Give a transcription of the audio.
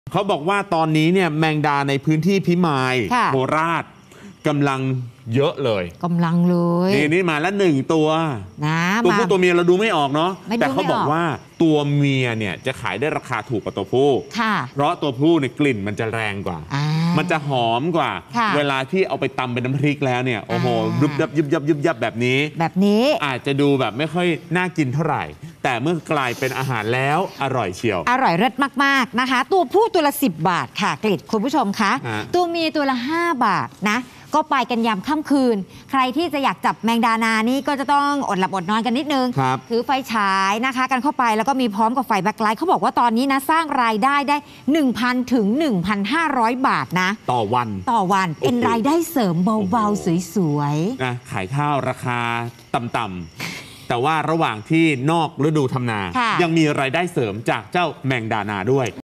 เขาบอกว่าตอนนี้เนี่ยแมงดาในพื้นที่พิมายโคราชกำลังเยอะเลยกำลังเลยนี่มาแล้ว1 ตัวนะตัวผู้ตัวเมียเราดูไม่ออกเนาะแต่เขาบอกว่าตัวเมียเนี่ยจะขายได้ราคาถูกกว่าตัวผู้เพราะตัวผู้เนี่ยกลิ่นมันจะแรงกว่ามันจะหอมกว่าเวลาที่เอาไปตำเป็นน้ำพริกแล้วเนี่ยโอ้โหยุบยับยุบยับยุบยับแบบนี้อาจจะดูแบบไม่ค่อยน่ากินเท่าไหร่แต่เมื่อกลายเป็นอาหารแล้วอร่อยเชียวอร่อยเลิศมากๆนะคะตัวผู้ตัวละ10 บาทค่ะกฤษคุณผู้ชมคะตัวเมียตัวละ5 บาทนะก็ไปกันยามค่ำคืนใครที่จะอยากจับแมงดานานี่ก็จะต้องอดหลับอดนอนกันนิดนึงถือไฟฉายนะคะกันเข้าไปแล้วก็มีพร้อมกับไฟแบ็คไลท์เขาบอกว่าตอนนี้นะสร้างรายได้ได้ 1,000 ถึง 1,500 บาทนะต่อวันเป็นรายได้เสริมเบาๆสวยๆนะขายข้าวราคาต่ำๆแต่ว่าระหว่างที่นอกฤดูทำนายังมีรายได้เสริมจากเจ้าแมงดานาด้วย